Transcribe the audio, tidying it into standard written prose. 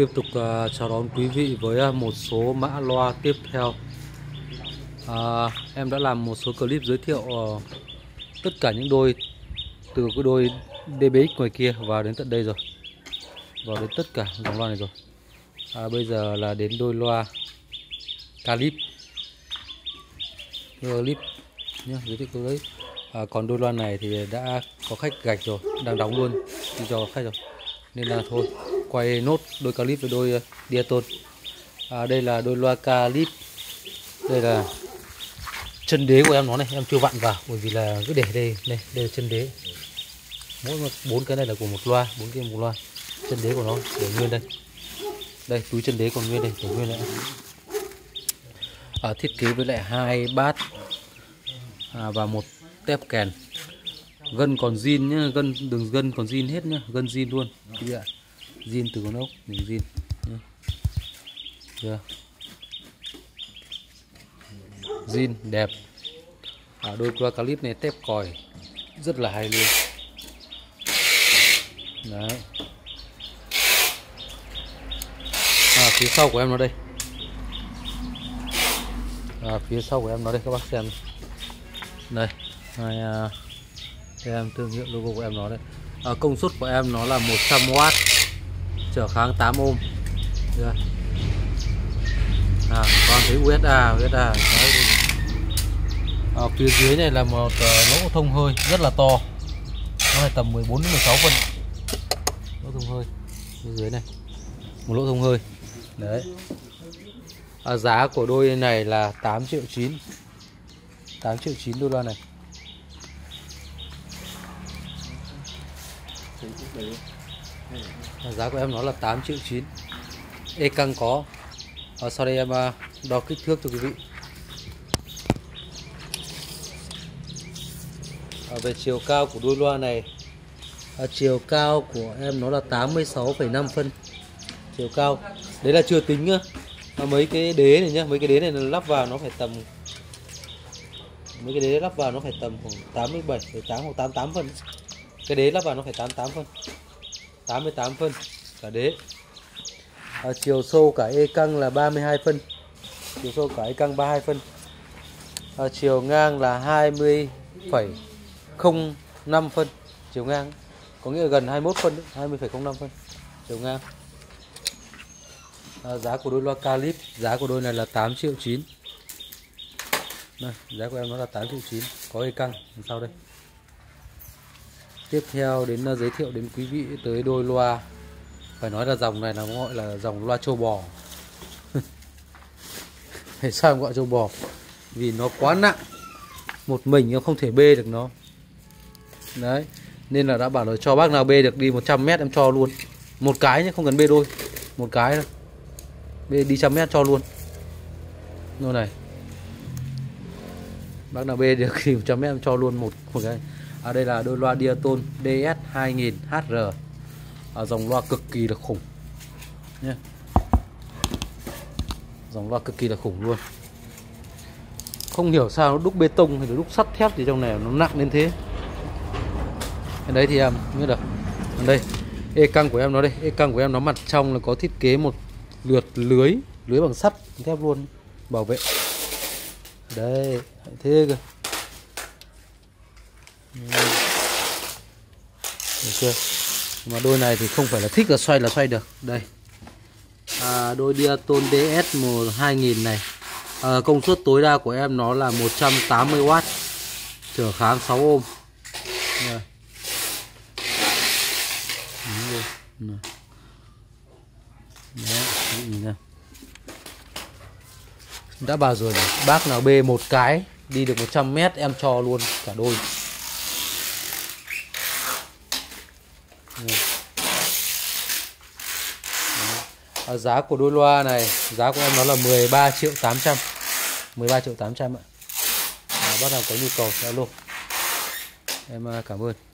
Tiếp tục chào đón quý vị với một số mã loa tiếp theo. Em đã làm một số clip giới thiệu tất cả những đôi, từ cái đôi DBX ngoài kia vào đến tận đây rồi, vào đến tất cả dòng loa này rồi. Bây giờ là đến đôi loa Calip nhé, giới thiệu clip. Còn đôi loa này thì đã có khách gạch rồi, đang đóng luôn đi cho khách rồi, nên là thôi quay nốt đôi Calip với đôi Diaton. Đây là đôi loa Calip, đây là chân đế của em nó này, em chưa vặn vào bởi vì là cứ để đây là chân đế. Mỗi 4 cái này là của một loa, 4 cái một loa. Chân đế của nó để nguyên đây, đây túi chân đế còn nguyên đây, để nguyên lại. Thiết kế với lại 2 bát và một tép kèn. Gân còn zin nhá, gân còn zin hết nhá, gân zin luôn quý vị ạ. Zin từ con ốc, mình zin nhá. Zin đẹp. Đôi loa Calip này tép còi rất là hay luôn. Đấy. Phía sau của em nó đây. Phía sau của em nó đây các bác xem. Đây, em thương hiệu logo của em nó đây. Công suất của em nó là 100W, trở kháng 8 ohm. Còn thấy USA. Phía dưới này là một lỗ thông hơi rất là to, nó phải tầm 14 đến 16 phân. Lỗ thông hơi phía dưới này, một lỗ thông hơi đấy. Giá của đôi này là 8,9 triệu. 8,9 triệu đôi loa này. Giá của em nó là 8,9 triệu. E căng có. Sau đây em đo kích thước cho quý vị. Về chiều cao của đôi loa này, chiều cao của em nó là 86,5 phân. Chiều cao đấy là chưa tính nhá. Mấy cái đế này nhá, mấy cái đế này lắp vào nó phải tầm, mấy cái đế lắp vào nó phải tầm khoảng 87,8 hoặc 88 phân. Cái đế lắp vào nó phải 88 phân, 88 phân cả đế. Chiều sâu cả e căng là 32 phân. Chiều sâu cả e căng 32 phân. Chiều ngang là 20,05 phân. Chiều ngang có nghĩa là gần 21 phân, 20,05 phân chiều ngang. Giá của đôi loa Calip, giá của đôi này là 8,9 triệu. Đây, giá của em nó là 8,9 triệu, có e căng sau đây. Tiếp theo đến giới thiệu đến quý vị tới đôi loa, phải nói là dòng này là gọi là dòng loa trâu bò. Tại sao em gọi trâu bò? Vì nó quá nặng, một mình em không thể bê được nó. Đấy, nên là đã bảo là cho bác nào bê được đi 100 m em cho luôn. Một cái nhé, không cần bê đôi, một cái thôi. Bê đi 100 m cho luôn. Nó này. Bác nào bê được thì 100 m em cho luôn một cái. Đây là đôi loa Diaton DS2000HR. Dòng loa cực kỳ là khủng nhé. Dòng loa cực kỳ là khủng luôn. Không hiểu sao nó đúc bê tông hay là đúc sắt thép gì trong này nó nặng đến thế. Cái đấy thì em biết được. Đây, e căng của em nó đây, e căng của em nó mặt trong là có thiết kế một lượt lưới bằng sắt thép luôn, bảo vệ. Đấy, thế cơ. Được chưa? Mà đôi này thì không phải là thích là xoay được. Đây. Đôi Diaton DS2000 này. Công suất tối đa của em nó là 180W, trở kháng 6 ohm. Đã bảo rồi này, bác nào bê một cái đi được 100 m em cho luôn cả đôi. Giá của đôi loa này, giá của em nó là 13,8 triệu. 13,8 triệu ạ. Bác nào có nhu cầu alo. Em cảm ơn.